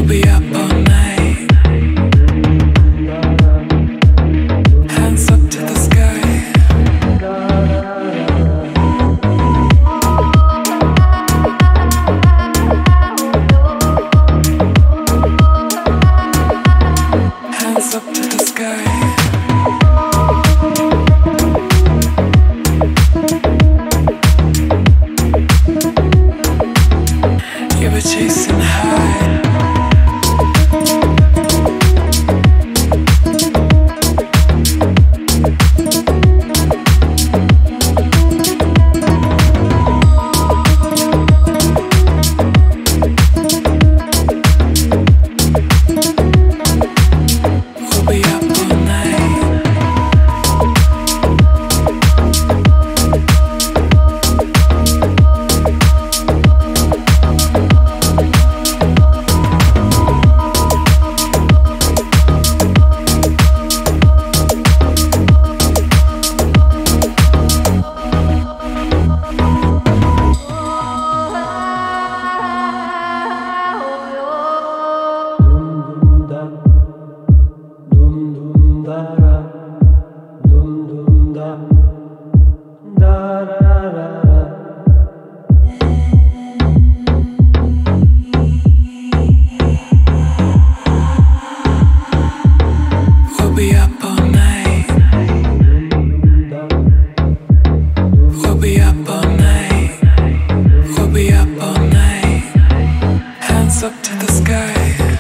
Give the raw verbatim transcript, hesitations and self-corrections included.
be up all night. Hands up to the sky. Hands up to the sky. You were chasing high. We'll be up all night. We'll be up all night. We'll be up all night. We'll be up all night. Hands up to the sky.